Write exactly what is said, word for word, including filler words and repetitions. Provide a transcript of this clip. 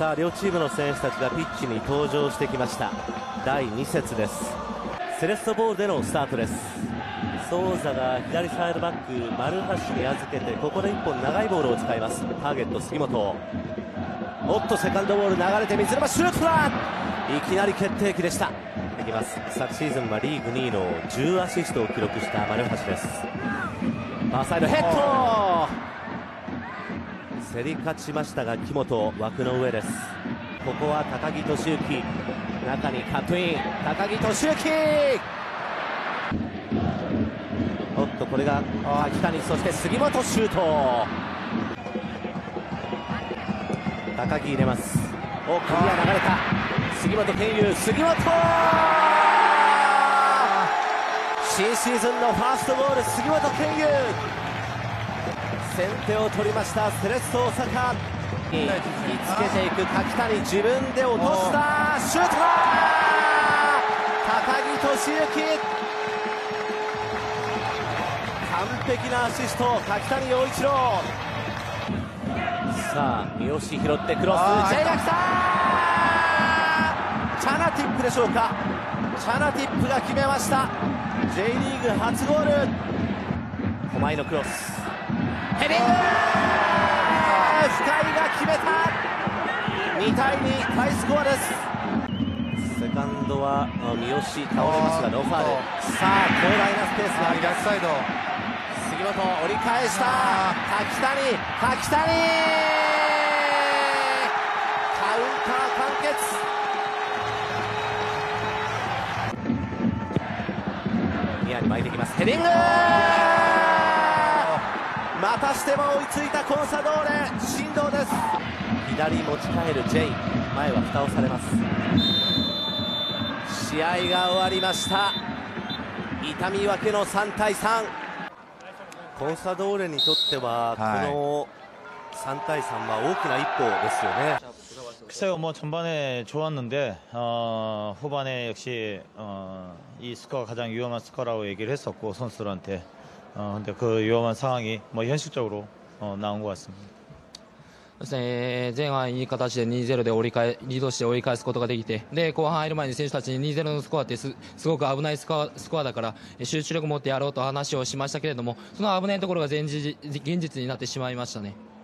さあ両チームの選手たちがピッチに登場してきました。だいに節です。セレッソボールでのスタートです。ソーザが左サイドバック丸橋に預けて、ここでいっぽん長いボールを使います。ターゲット杉本。おっとセカンドボール流れて水沼シュートだ。いきなり決定機でした。いきます。昨シーズンはリーグにいのじゅうアシストを記録した丸橋です。ファーサイドヘッド、競り勝ちましたが木本枠の上です。ここは高木俊之、中にカットイン、高木俊之。おっとこれが柿谷、そして杉本シュート。高木入れます。お、クリア流れた。杉本健佑、杉本新シーズンのファーストゴール、杉本健佑。先手を取りましたセレッソ大阪。につけていく柿谷、自分で落としたシュートだ。高木俊之、完璧なアシスト、柿谷陽一郎。さあ三好拾ってクロス、 J が来た。チャナティップでしょうか。チャナティップが決めました。 J リーグ初ゴール。狛江のクロス、ヘディング、深井が決めた。にたいに、タイスコアです。セカンドは三好倒れますがノーファウル。さあ広大なスペースがあります。 逆サイド、 杉本折り返した。柿谷、柿谷カウンター完結。ニアに巻いてきます。ヘディング、またしても追いついたコンサドーレ、進藤です。左持ち帰る J、 前は蓋をされます。試合が終わりました。痛み分けのさんたいさん。コンサドーレにとっては、 はい、 このさんたいさんは大きな一歩ですよね。 글쎄요, 뭐 전반에 좋았는데 어, 후반에 역시 어, 이 스코어가 가장 위험한 스코어라고 얘기를 했었고 선수들한테. 어, 근데 그 위험한 상황이 뭐 현실적으로 어, 나온 것 같습니다. そうですね、前半いい形で にたいゼロ で折り返リードして折り返すことができて、で後半入る前に選手たちに にたいゼロ のスコアって す, すごく危ないスコア、スコアだから集中力持ってやろうと話をしましたけれども、その危ないところが現実、現実になってしまいましたね。